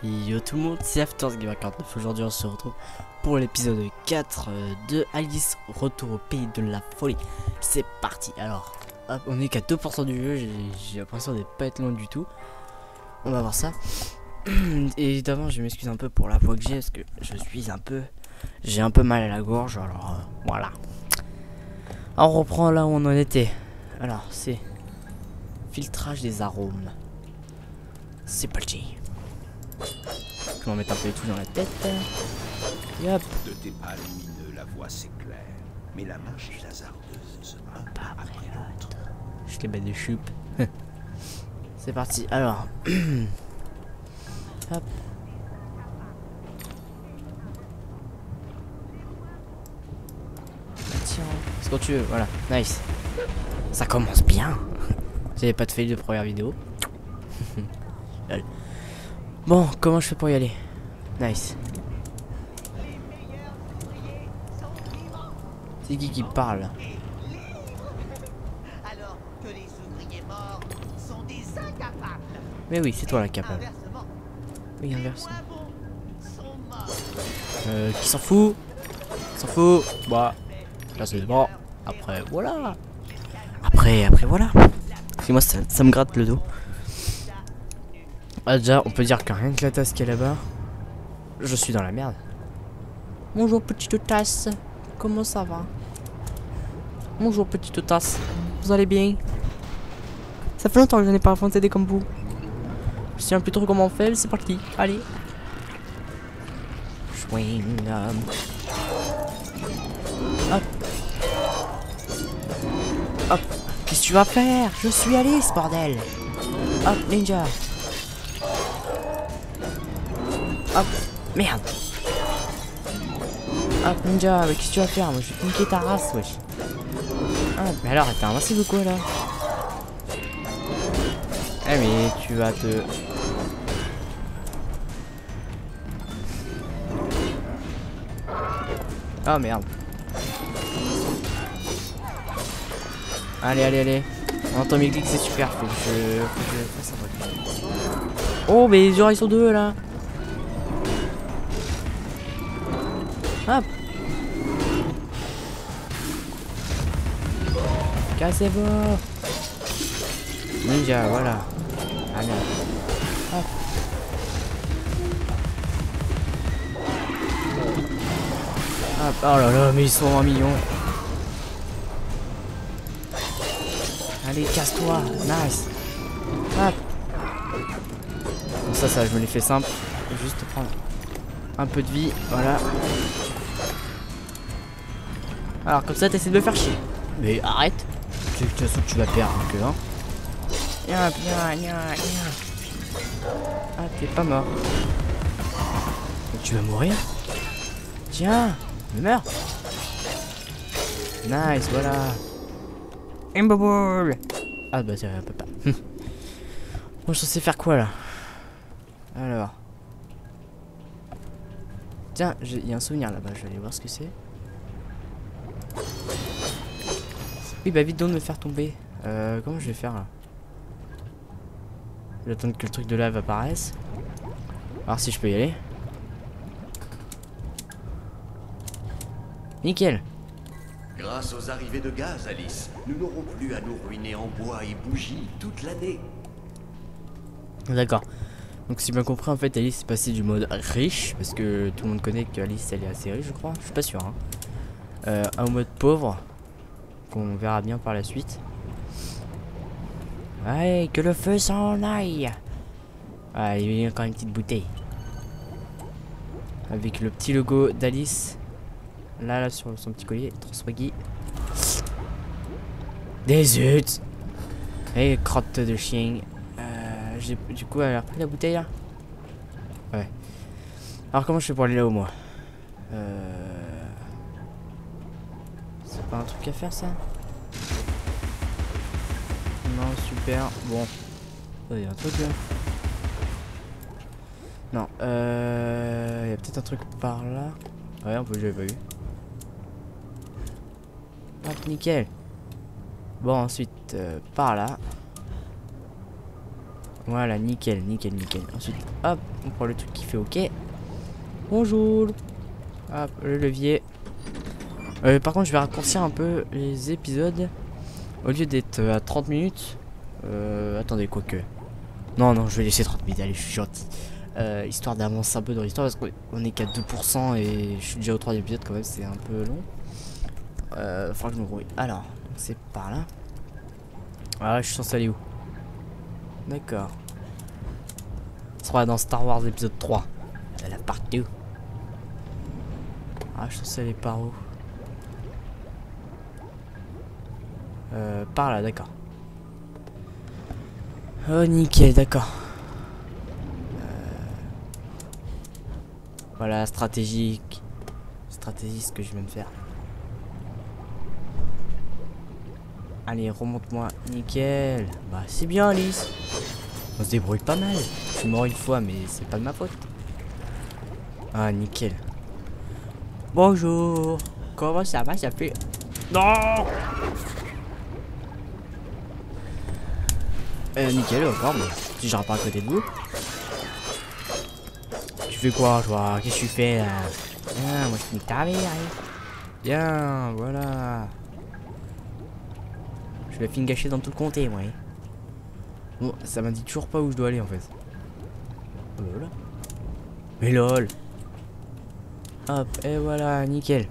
Yo tout le monde, c'est AftersGamer49. Aujourd'hui on se retrouve pour l'épisode 4 de Alice Retour au pays de la folie. C'est parti. Alors hop, on est qu'à 2% du jeu, j'ai l'impression de pas être loin du tout. On va voir ça. Et d'avant je m'excuse un peu pour la voix que j'ai, parce que j'ai un peu mal à la gorge. Alors voilà. Alors on reprend là où on en était. Alors c'est filtrage des arômes. C'est parti. Je vais en mettre un peu de tout dans la tête. Yop. De tes pas lumineux, la voie s'éclaire, mais la marche est hasardeuse. Un pas après l'autre. Je les mets des choupes. C'est parti. Alors. Hop. Tiens. C'est quand tu veux. Voilà. Nice. Ça commence bien. J'avais pas de fail de première vidéo. Bon, comment je fais pour y aller? Nice. C'est qui parle? Alors que les ouvriers morts sont des incapables. Mais oui, c'est toi la capable. Inversement, Oui, les inverse. moins bons sont morts. Qui s'en fout? S'en fout? Bah, là c'est bon. Après, voilà. Après, voilà. Parce que moi, ça me gratte le dos. Ah, déjà, on peut dire que rien que la tasse qui est là-bas, je suis dans la merde. Bonjour, petite tasse. Comment ça va? Bonjour, petite tasse. Vous allez bien? Ça fait longtemps que je n'ai pas affronté des comme vous. Je sais plus trop comment on fait, c'est parti. Allez. Swing. Hop. Hop. Qu'est-ce que tu vas faire? Je suis Alice, bordel. Hop, ninja. Hop, merde. Hop, ninja, mais qu'est-ce que tu vas faire? Moi, je vais te niquer ta race, wesh. Ah, mais alors, t'es invincible ou quoi, là? Eh, mais tu vas te... Ah, merde. Allez. On entend mes clics, c'est super. Faut que je fasse un truc. Oh, mais genre, ils sont deux, là. Hop. Cassez-vous. Ninja, voilà. Allez. Hop. Hop. Oh là là, mais ils sont 1 million. Allez, casse-toi. Nice. Hop. Bon, ça, je me l'ai fait simple. Juste prendre un peu de vie. Voilà. Alors comme ça t'essaies de me faire chier. Mais arrête. De toute façon tu vas perdre que hein. Ah t'es pas mort. Donc, tu vas mourir. Tiens, meurs. Nice, voilà. Imbobble. Ah bah ça peut pas. Moi je sais faire quoi là? Alors. Tiens, il y a un souvenir là-bas, je vais aller voir ce que c'est. Oui, bah vite donc de me faire tomber. Comment je vais faire là? Je vais attendre que le truc de lave apparaisse. Alors si je peux y aller. Nickel. Grâce aux arrivées de gaz, Alice, nous n'aurons plus à nous ruiner en bois et bougies toute l'année. D'accord. Donc si j'ai bien compris, en fait Alice est passée du mode riche, parce que tout le monde connaît qu'Alice elle est assez riche je crois, je suis pas sûr hein. Un mode pauvre, qu'on verra bien par la suite. Ouais, que le feu s'en aille. Ah, il y a encore une petite bouteille. Avec le petit logo d'Alice. Là sur son petit collier, trop swaggy. Des zut. Et crotte de chien. Du coup, elle a repris la bouteille là. Ouais. Alors comment je fais pour aller là-haut moi? C'est pas un truc à faire ça? Non, super. Bon. Il y a un truc là. Non. Il y a peut-être un truc par là. Ouais, un peu, j'avais pas eu. Hop, nickel. Bon, ensuite, par là. Voilà, nickel, nickel, nickel. Ensuite, hop, on prend le truc qui fait OK. Bonjour. Hop, le levier. Par contre, je vais raccourcir un peu les épisodes. Au lieu d'être à 30 minutes. Attendez, quoique. Non, non, je vais laisser 30 minutes, allez, je suis gentil. Histoire d'avancer un peu dans l'histoire parce qu'on est qu'à 2% et je suis déjà au 3e épisode quand même, c'est un peu long. Faudra que je me brouille. Alors, c'est par là. Ah, je suis censé aller où? D'accord. On sera dans Star Wars épisode 3. La partie 2. Ah, je suis censé aller par où? Par là, d'accord. Oh, nickel, d'accord. Voilà, stratégique. Stratégie, ce que je viens de faire. Allez, remonte-moi. Nickel. Bah, c'est bien, Alice. On se débrouille pas mal. Je suis mort une fois, mais c'est pas de ma faute. Ah, nickel. Bonjour. Comment ça va? Ça fait... Non! Nickel, encore, mais si je pas à côté de vous. Tu fais quoi, toi? Qu'est-ce que tu fais là? Bien, moi je nique ta mère. Bien, voilà. Je vais fin gâcher dans tout le comté, moi. Bon, ça m'a dit toujours pas où je dois aller en fait. Oh là là. Mais lol. Hop, et voilà, nickel.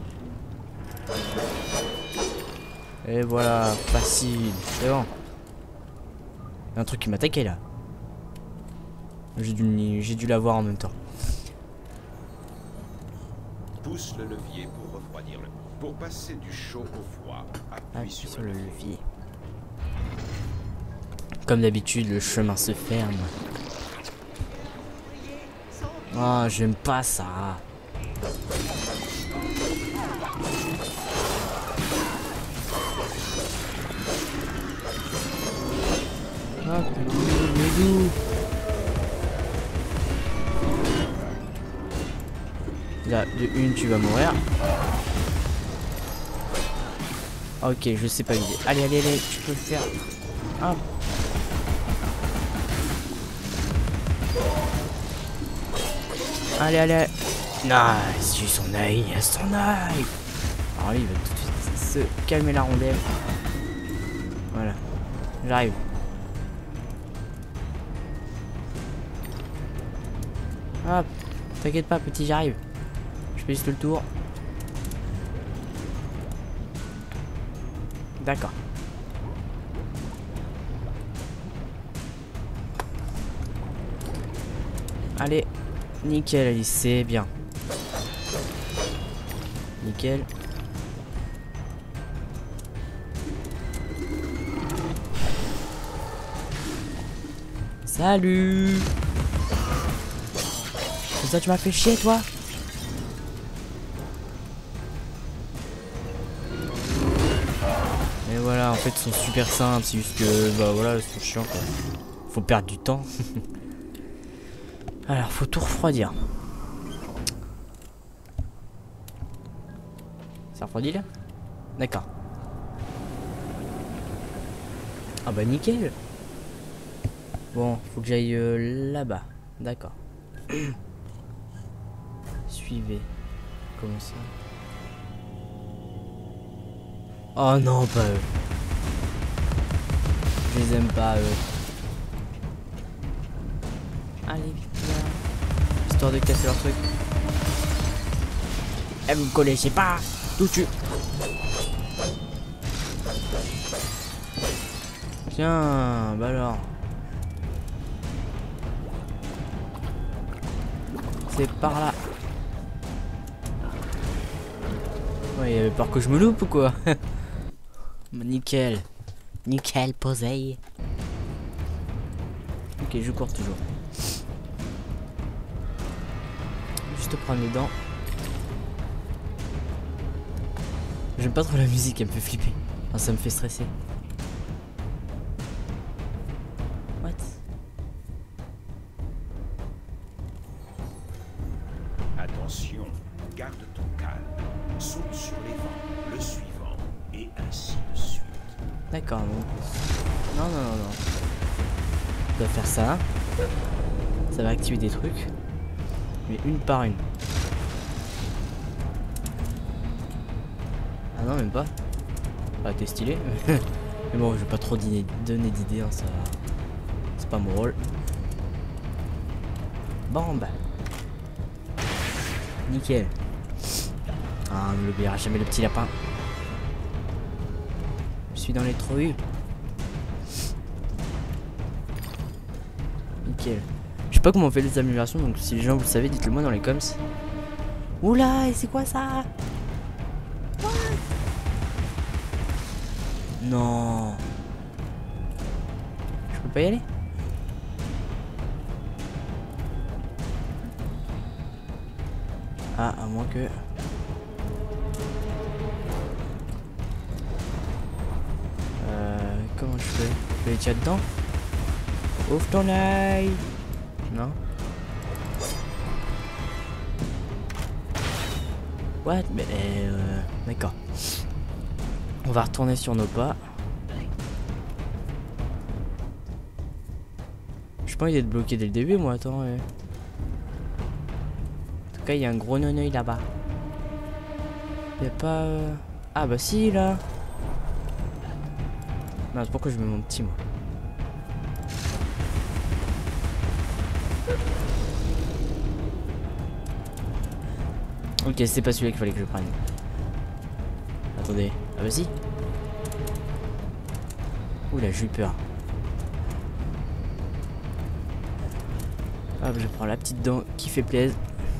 Et voilà, facile. C'est bon. Il y a un truc qui m'attaquait là. J'ai dû l'avoir en même temps. Pousse le levier pour refroidir le... Pour passer du chaud au froid, appuie sur le levier. Comme d'habitude, le chemin se ferme. Ah, j'aime pas ça. Ah, là, de une, tu vas mourir. Ok, je sais pas l'idée. Allez, allez, allez, tu peux le faire. Hop. Allez, allez. Nice, j'ai son œil, il a son œil. Alors lui, il va tout de suite se calmer la rondelle. Voilà, j'arrive. Hop, t'inquiète pas, petit, j'arrive. Je fais juste le tour. D'accord. Allez, nickel, Alice, c'est bien. Nickel. Salut. Comme ça, tu m'as fait chier, toi. Et voilà, en fait, ils sont super simples. C'est juste que, bah voilà, ils sont chiants, quoi. Faut perdre du temps. Alors, faut tout refroidir. Ça refroidit là? D'accord. Ah bah nickel. Bon, faut que j'aille là-bas. D'accord. Suivez. Comment ça? Oh non, pas eux. Je les aime pas, eux. Allez, vite là. Histoire de casser leur truc. Eh, vous me connaissez pas. Tout tu. Tiens, bah alors. C'est par là. Ouais, il avait peur que je me loupe ou quoi? Nickel. Nickel, posé. Ok, je cours toujours. Juste prendre les dents. J'aime pas trop la musique, elle me fait flipper. Enfin, ça me fait stresser. What? Attention, garde ton calme. Saute sur les vents, le suivant, et ainsi de suite. D'accord, non. Non, non, non, non. dois faire ça. Ça va activer des trucs. Mais une par une. Ah non, même pas. Ah, t'es stylé. Mais bon, je vais pas trop donner d'idées, hein, ça. C'est pas mon rôle. Bon, bah. Nickel. Ah, on n'oubliera jamais le petit lapin. Je suis dans les trous. Nickel. Je sais pas comment on fait les améliorations, donc si les gens vous le savez, dites-le moi dans les coms. Oula, et c'est quoi ça? Non. Je peux pas y aller? Ah, à moins que... comment je fais? Je vais aller tirer dedans? Ouvre ton œil! Non? What? Mais d'accord. On va retourner sur nos pas. Je pas envie d'être bloqué dès le début, moi. Attends. En tout cas, il y a un gros non-œil là-bas. Il y a pas. Ah bah si là. Non, c'est pourquoi je mets mon petit moi. Ok, c'est pas celui-là qu'il fallait que je prenne. Attendez. Ah bah si. Oula, j'ai eu peur. Hop, je prends la petite dent qui fait plaisir.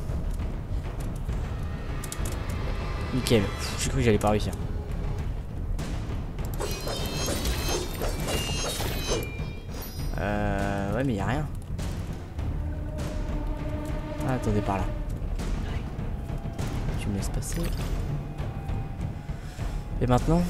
Nickel. J'ai cru que j'allais pas réussir. Ouais, mais y a rien. Ah, attendez, par là. Tu me laisses passer. Et maintenant?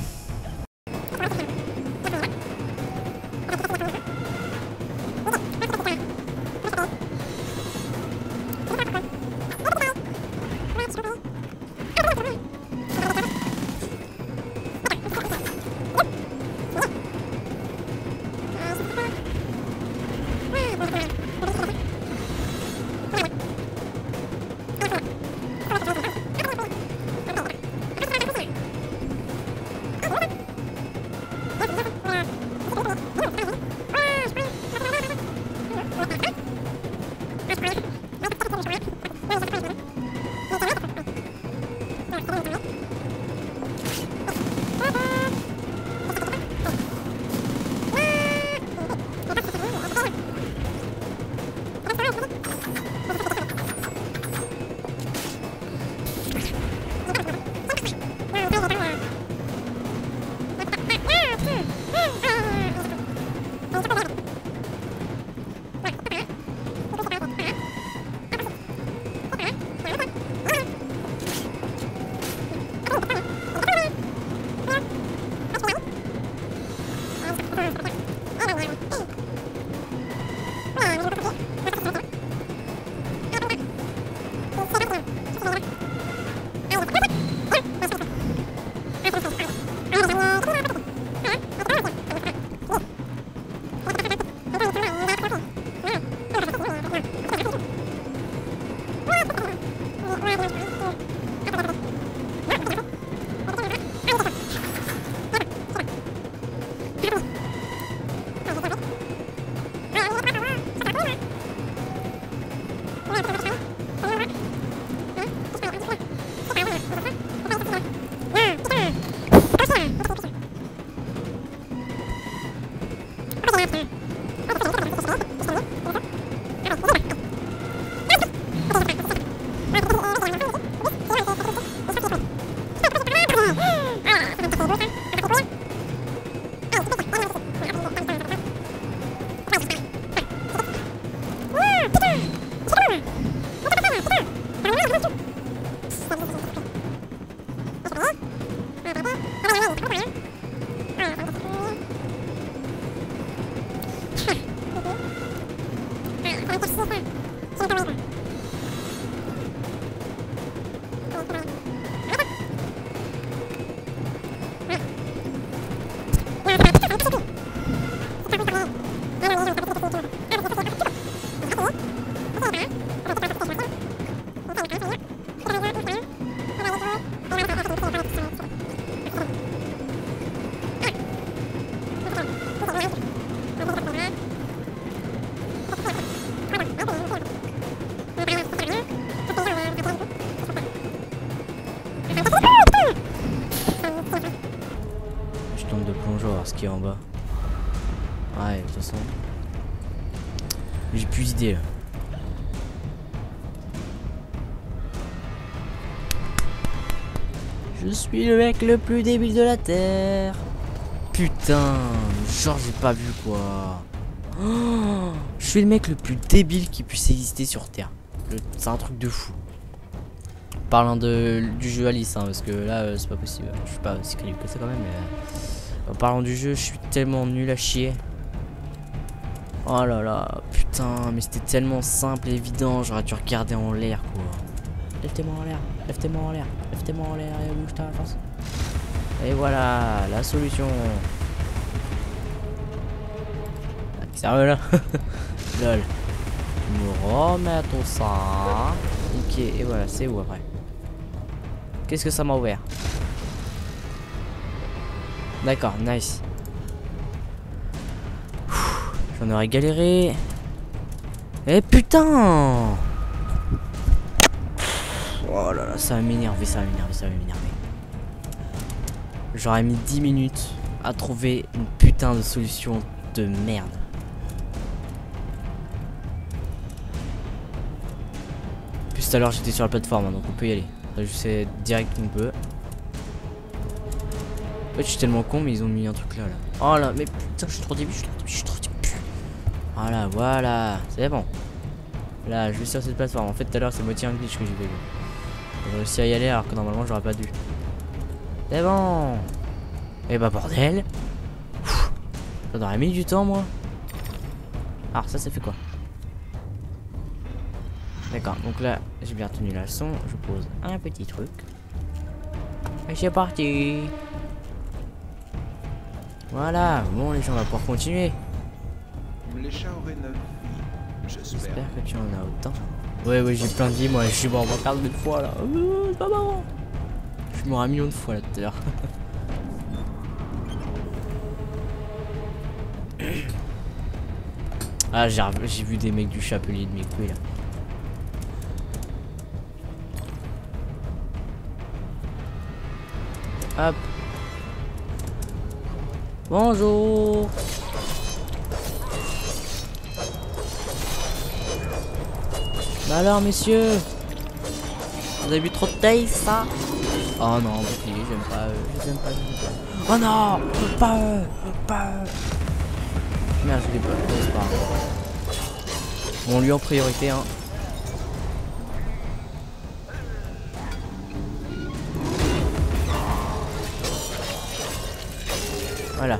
qui est en bas? Ouais, de toute façon. J'ai plus d'idées là. Je suis le mec le plus débile de la terre. Putain, genre j'ai pas vu quoi. Oh, je suis le mec le plus débile qui puisse exister sur terre. C'est un truc de fou. Parlant du jeu Alice, hein, parce que là c'est pas possible. Je suis pas aussi crédible que ça quand même. Mais, en parlant du jeu, je suis tellement nul à chier. Oh là là, putain, mais c'était tellement simple et évident. J'aurais dû regarder en l'air quoi. Lève tes mains en l'air, lève tes mains en l'air, lève tes mains en l'air et bouge ta face. Et voilà, la solution. Ah, sérieux là? Lol. Je me remets tout ça. Ok, et voilà, c'est où après? Qu'est-ce que ça m'a ouvert? D'accord, nice. J'en aurais galéré. Eh putain! Oh là là, ça va m'énerver, ça va m'énerver, ça va m'énerver. J'aurais mis 10 minutes à trouver une putain de solution de merde. Plus tout à l'heure j'étais sur la plateforme, hein, donc on peut y aller. Là, je sais direct qu'on peut. En fait je suis tellement con mais ils ont mis un truc là. Oh là, mais putain je suis trop débile, je suis trop débile. Voilà, voilà, c'est bon. Là je vais sur cette plateforme. En fait tout à l'heure c'est moitié un glitch que j'ai vu. J'ai réussi à y aller alors que normalement j'aurais pas dû. C'est bon. Et bah bordel. Ça aurait mis du temps moi. Alors ça fait quoi? D'accord, donc là j'ai bien retenu la leçon. Je pose un petit truc. Et c'est parti. Voilà, bon les gens on va pouvoir continuer. Les chats auraient 9 vies. J'espère que tu en as autant. Ouais j'ai plein de vies moi, je suis mort 40 000 fois là. C'est pas marrant. Je suis mort un million de fois là tout à l'heure. Ah j'ai vu des mecs du chapelier de mes couilles là. Hop. Bonjour. Bah alors messieurs, vous avez bu trop de taille ça? Oh non, bouclier, j'aime pas eux, j'aime pas eux. Oh non, pas eux, pas eux. Merde, je l'ai pas, c'est pas grave. Bon, lui en priorité, hein. Voilà.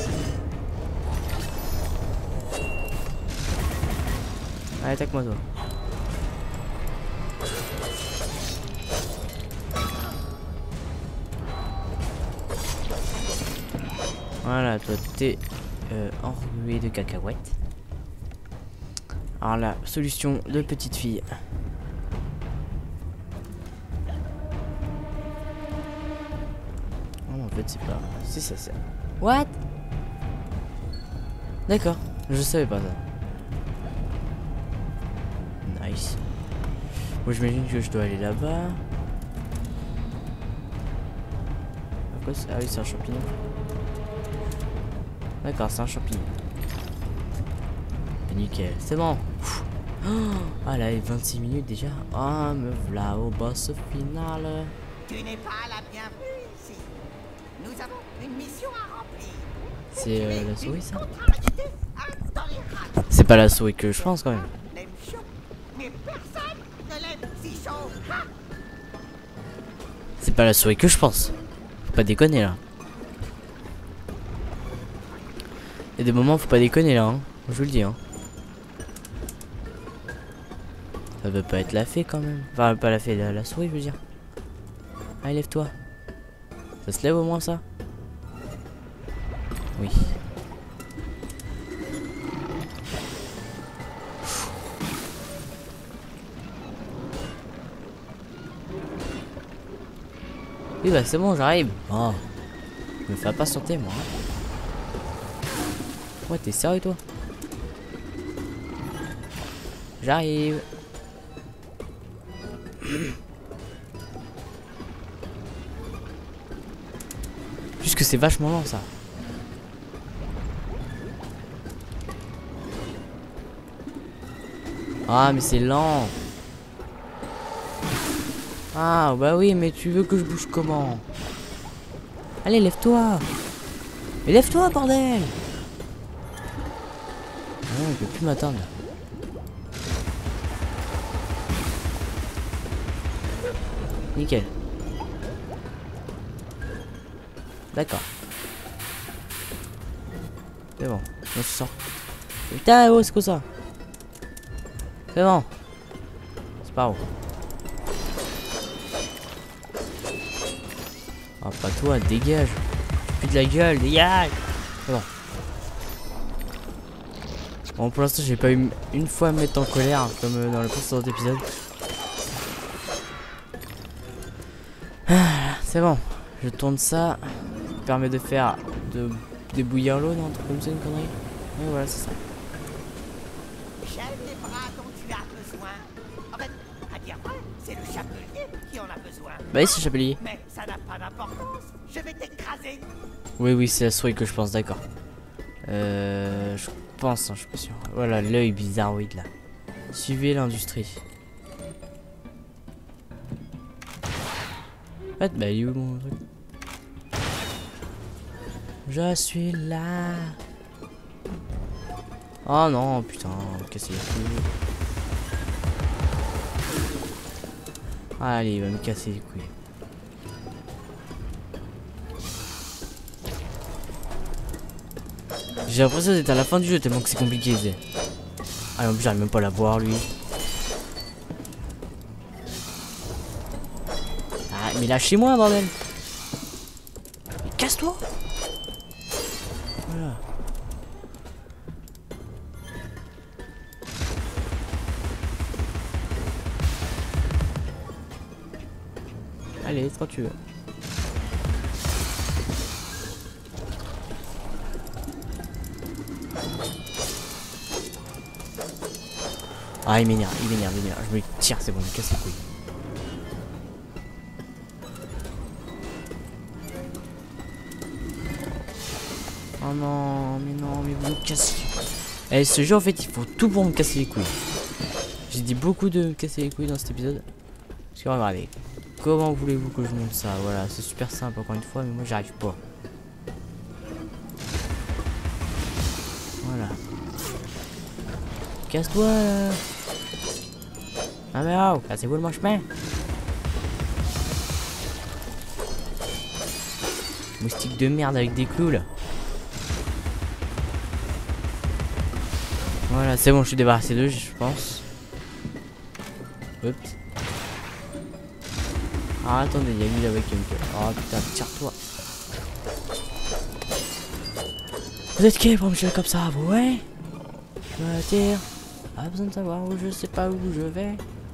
Allez, attaque-moi toi. Voilà, toi t'es enrobé de cacahuètes. Alors la solution de petite fille. Oh, en fait c'est pas... Si ça c'est... What? D'accord, je savais pas ça. Nice. Moi j'imagine que je dois aller là-bas. Ah oui c'est un champignon. D'accord, c'est un champignon. Nickel, c'est bon. Ah là, 26 minutes déjà. Ah, me voilà au boss final. Tu n'es pas la bienvenue ici. Nous avons une mission à remplir. C'est la souris ça? C'est pas la souris que je pense quand même. Mais personne ne l'aime si chaud. C'est pas la souris que je pense. Faut pas déconner là. Il y a des moments faut pas déconner là, hein. Je vous le dis, hein. Ça veut pas être la fée quand même. Enfin, pas la fée, la souris, je veux dire. Allez, lève-toi. Ça se lève au moins ça? Oui. Oui, bah c'est bon, j'arrive. Oh. Je me fais pas sauter moi. Ouais, t'es sérieux toi? J'arrive. Puisque c'est vachement lent ça. Ah mais c'est lent. Ah bah oui mais tu veux que je bouge comment? Allez lève-toi. Mais lève-toi bordel. Ah, il peut plus m'atteindre. Nickel. D'accord. C'est bon, on se sort. Putain, oh, c'est quoi ça? C'est bon. C'est pas haut. Ah, pas toi, dégage. Plus de la gueule, dégage. C'est bon. Bon, pour l'instant, j'ai pas eu une fois à me mettre en colère, hein, comme dans le précédent épisode. Ah, c'est bon. Je tourne ça. Ça permet de faire de bouillir l'eau, non? Un truc comme ça, une connerie. Et voilà, c'est ça. J'ai les bras dont tu as besoin. En fait, à dire vrai, c'est le chapelier qui en a besoin. Bah, ici, chapelier. Mais ça n'a pas d'importance. Je vais t'écraser. Oui, c'est la souris que je pense, d'accord. Je pense, hein, je suis pas sûr. Voilà, l'œil bizarroïde là. Suivez l'industrie. En fait, bah, il est où mon truc? Je suis là. Oh non, putain, casser les couilles. Allez, il va me casser les couilles. J'ai l'impression d'être à la fin du jeu tellement que c'est compliqué. Ah en plus j'arrive même pas à la voir lui. Ah mais lâchez-moi bordel. Mais casse-toi. Voilà. Allez, quand tu veux. Ah il m'énerve, je me tire, c'est bon, il me casse les couilles. Oh non, mais vous me cassez. Eh ce jeu en fait il faut tout pour me casser les couilles. J'ai dit beaucoup de me casser les couilles dans cet épisode. Parce que regardez, comment voulez-vous que je monte ça? Voilà, c'est super simple encore une fois, mais moi j'y arrive pas. Voilà. Casse-toi là. Ah mais oh, cassez-vous le chemin. Moustique de merde avec des clous là. Voilà, c'est bon, je suis débarrassé d'eux, je pense. Oups. Ah attendez, il y a lui là-bas qui me gueule. Oh putain, tire-toi. Vous êtes qui pour me tuer comme ça, vous, ouais? Je me tire. Pas besoin de savoir où je sais pas où je vais.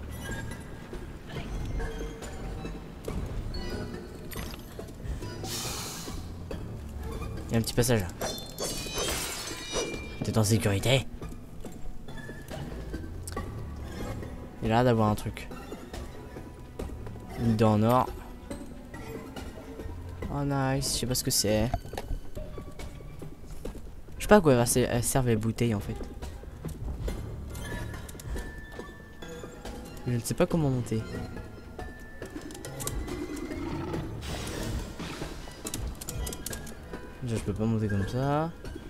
Il y a un petit passage là. T'es en sécurité. Il a l'air d'avoir un truc. Une dent en or. Oh nice, je sais pas ce que c'est. Je sais pas à quoi servent les bouteilles en fait. Je ne sais pas comment monter. Déjà, je peux pas monter comme ça.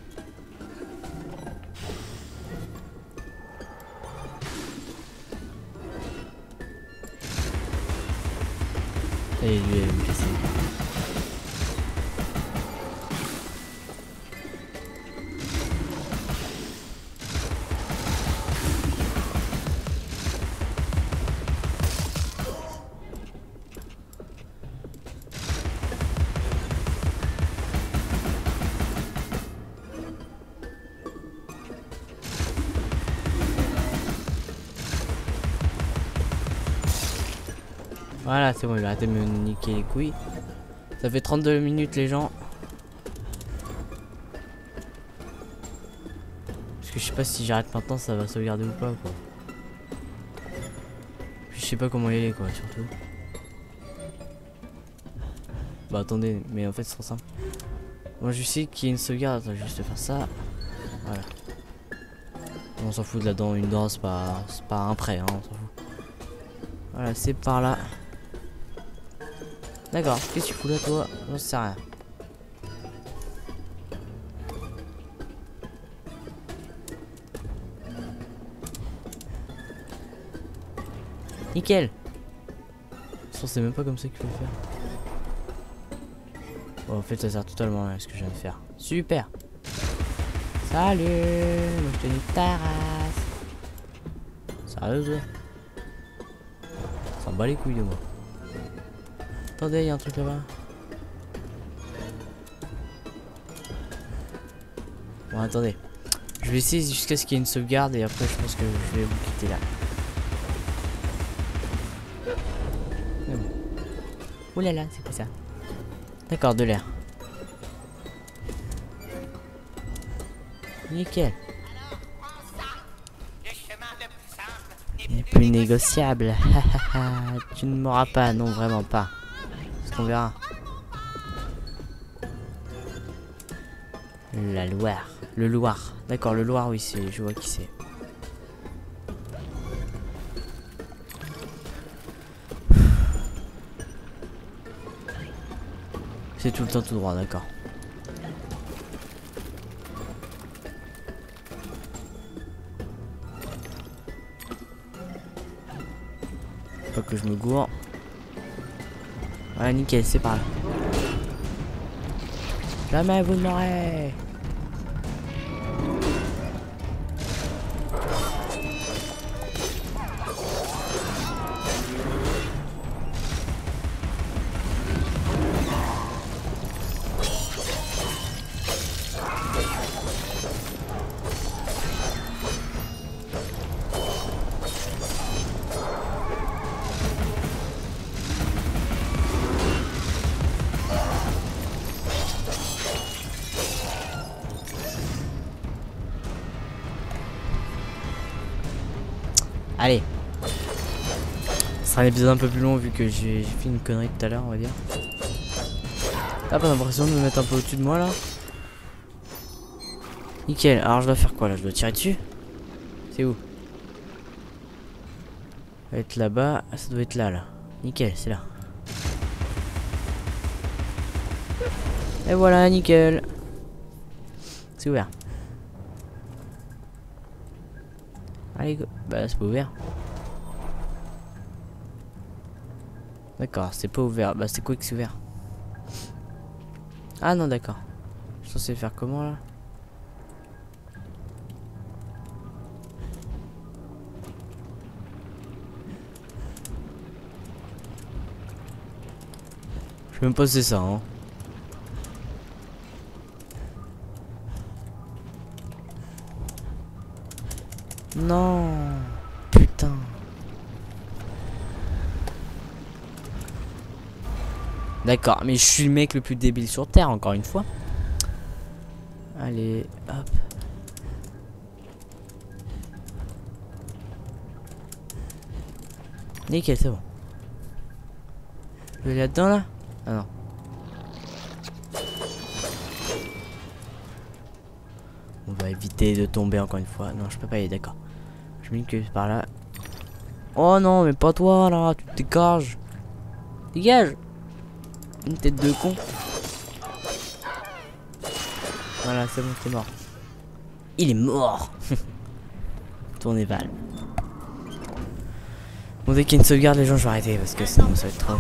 Allez, lui, elle va me casser. Voilà, c'est bon, il va arrêter de me niquer les couilles. Ça fait 32 minutes les gens. Parce que je sais pas si j'arrête maintenant ça va sauvegarder ou pas quoi. Puis je sais pas comment y aller quoi surtout. Bah attendez, mais en fait c'est trop simple. Moi je sais qu'il y a une sauvegarde, attends, je vais juste faire ça. Voilà. On s'en fout de la dent, une dent c'est pas un prêt, hein, on s'en fout. Voilà, c'est par là. D'accord, qu'est-ce que tu fous là toi? J'en sais rien. Nickel. C'est même pas comme ça qu'il faut le faire. Bon, en fait ça sert totalement à ce que je viens de faire. Super. Salut. Moi je te nique ta race. Sérieux toi? S'en bat les couilles de moi. Attendez, il y a un truc là-bas. Bon attendez. Je vais essayer jusqu'à ce qu'il y ait une sauvegarde et après je pense que je vais vous quitter là. Ouh là là, c'est quoi ça? D'accord, de l'air. Nickel. Et plus négociable. Tu ne m'auras pas, non vraiment pas. Parce qu'on verra. La Loire. Le Loire. D'accord, le Loire, oui, c'est. Je vois qui c'est. C'est tout le temps tout droit, d'accord. Pas que je me gourre. Voilà, nickel, c'est par là. Jamais vous ne m'aurez. Allez. Ce sera un épisode un peu plus long vu que j'ai fait une connerie tout à l'heure, on va dire. T'as pas l'impression de me mettre un peu au-dessus de moi là? Nickel. Alors je dois faire quoi là? Je dois tirer dessus? C'est où? Ça doit être là-bas. Ça doit être là là. Nickel, c'est là. Et voilà, nickel. C'est ouvert. Allez, go. Bah c'est pas ouvert. D'accord, c'est pas ouvert. Bah c'est quoi que c'est ouvert? Ah non, d'accord. Je suis censé faire comment là? Je sais même pas si c'est ça, hein. Non, putain. D'accord, mais je suis le mec le plus débile sur Terre, encore une fois. Allez, hop. Nickel, c'est bon. Je vais là-dedans, là? Ah non. On va éviter de tomber encore une fois. Non, je peux pas y aller, d'accord. Je me dis que par là. Oh non, mais pas toi là, tu te dégages. Dégage. Une tête de con. Voilà, c'est bon, t'es mort. Il est mort. Tournez Val. Bon, dès qu'il y a une sauvegarde, les gens, je vais arrêter parce que sinon ça va être trop.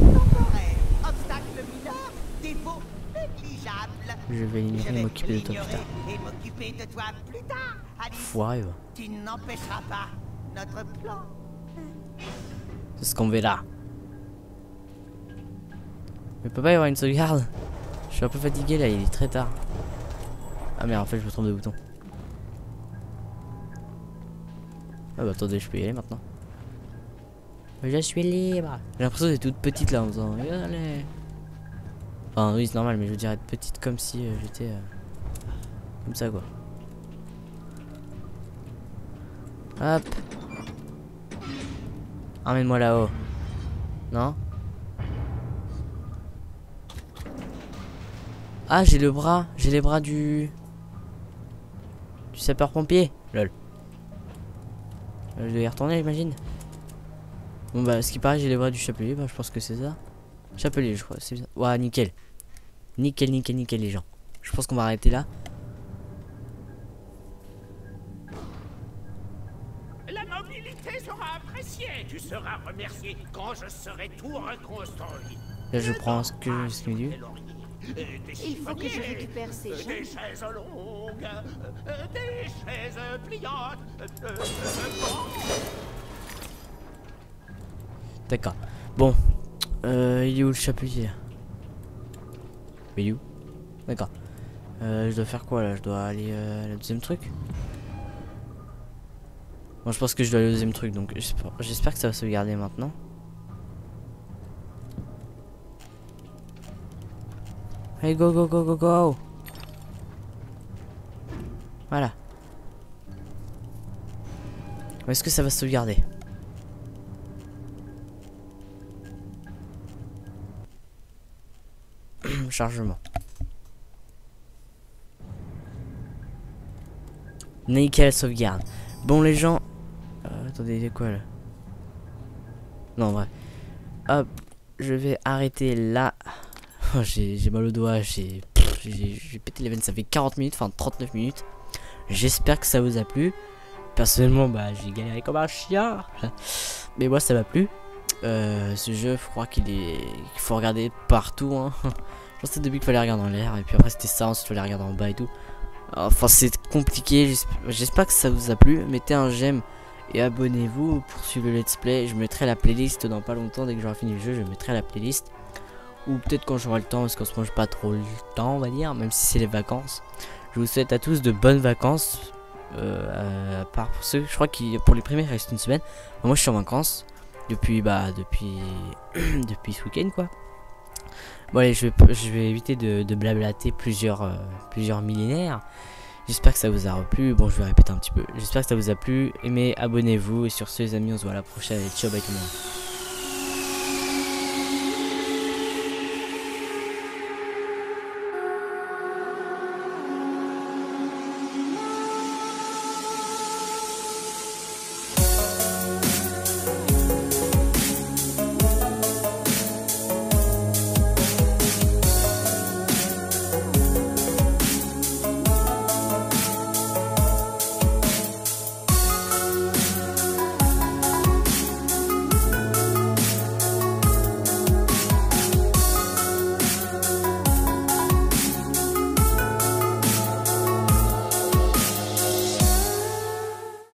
Je vais ignorer et m'occuper de toi plus tard. Foiré, va. Tu n'empêcheras pas notre plan. C'est ce qu'on verra. Mais peut pas y avoir une sauvegarde. Je suis un peu fatigué là, il est très tard. Ah merde, en fait je me trompe de bouton. Ah bah attendez, je peux y aller maintenant. Je suis libre. J'ai l'impression d'être toute petite là en faisant. Allez. Enfin oui c'est normal, mais je veux dire être petite comme si j'étais comme ça quoi. Hop. Emmène-moi là-haut. Non? Ah j'ai le bras. J'ai les bras du sapeur-pompier. Lol. Je dois y retourner, j'imagine. Bon bah, ce qui paraît, j'ai les bras du chapelier. Bah, je pense que c'est ça. Chapelier, je crois. C'est ça. Ouais, nickel. Nickel, nickel, nickel, les gens. Je pense qu'on va arrêter là. La mobilité sera appréciée. Tu seras remercié quand je serai tout reconstruit. Là, je prends ce qu'il me dit. Il faut que je récupère ces gens. Des chaises longues, des chaises pliantes. D'accord. Bon. Il est où le chapelier? Il est où? D'accord. Je dois faire quoi là? Je dois aller à la deuxième truc? Bon, je pense que je dois aller au deuxième truc, donc j'espère que ça va sauvegarder maintenant. Allez, go, go, go, go, go! Voilà. Est-ce que ça va sauvegarder? Chargement. Nickel, sauvegarde. Bon les gens, attendez, c'est quoi là? Non, bref. Hop, je vais arrêter là. Oh, j'ai mal au doigt, j'ai pété les veines, ça fait 40 minutes, enfin 39 minutes. J'espère que ça vous a plu. Personnellement, bah j'ai galéré comme un chien. Mais moi ça m'a plu. Ce jeu, je crois qu'il faut regarder partout, hein. Je pensais depuis qu'il fallait regarder en l'air, et puis après c'était ça, ensuite il fallait regarder en bas et tout. Enfin c'est compliqué, j'espère que ça vous a plu. Mettez un j'aime et abonnez-vous pour suivre le let's play. Je mettrai la playlist dans pas longtemps, dès que j'aurai fini le jeu je mettrai la playlist. Ou peut-être quand j'aurai le temps, parce qu'en ce moment j'ai pas trop le temps on va dire, même si c'est les vacances. Je vous souhaite à tous de bonnes vacances. À part pour ceux, je crois que pour les premiers il reste une semaine. Moi je suis en vacances depuis depuis ce week-end quoi. Bon allez, je vais éviter de blablater plusieurs millénaires. J'espère que ça vous a plu. Bon, je vais répéter un petit peu. J'espère que ça vous a plu. Aimez, abonnez-vous. Et sur ce les amis, on se voit à la prochaine. Et ciao, bye tout le monde.